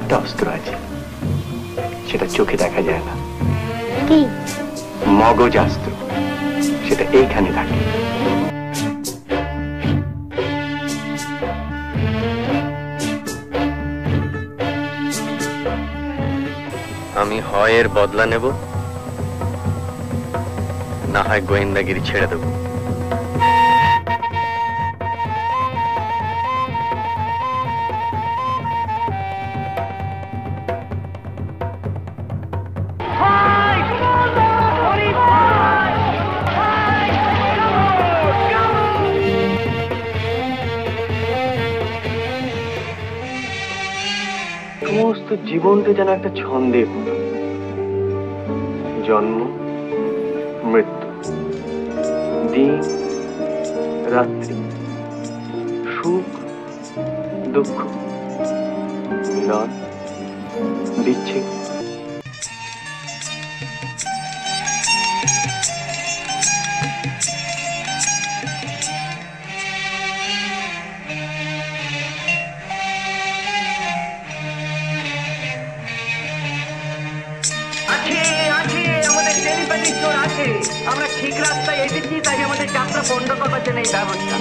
একটা অস্ত্র আছে, সেটা চোখে দেখা যায় না। কি? মগজাস্ত্র। সেটা এইখানে থাকে। আমি হয় এর বদলা নেব, না হয় গোয়েন্দাগিরি ছেড়ে দেব। সমস্ত জীবনটা যেন একটা ছন্দের মতো, জন্ম মৃত্যু, দিন রাত্রি, সুখ দুঃখ, মিলন বিচ্ছেদ। আমরা ঠিক রাস্তায় এসেছি, তাই আমাদের যাত্রা বন্ধ করবার জন্য এই ব্যবস্থা।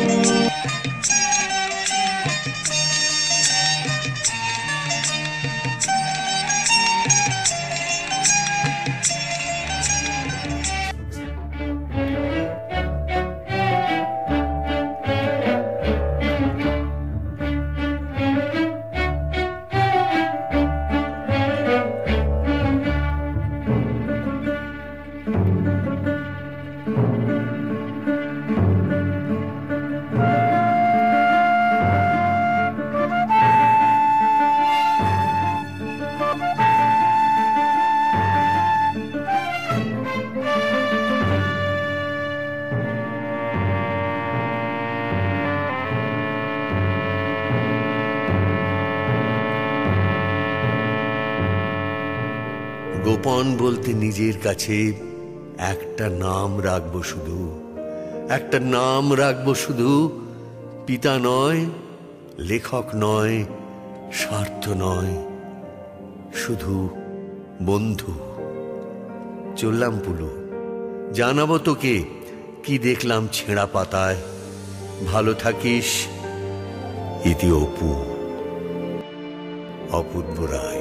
গোপন বলতে নিজের কাছে একটা নাম রাখবো শুধু, একটা নাম রাখবো শুধু। পিতা নয়, লেখক নয়, স্বার্থ নয়, শুধু বন্ধু। চললাম পুলু, জানাবো তোকে কি দেখলাম ছেঁড়া পাতায়। ভালো থাকিস, ইতি অপু, অপূর্ব রায়।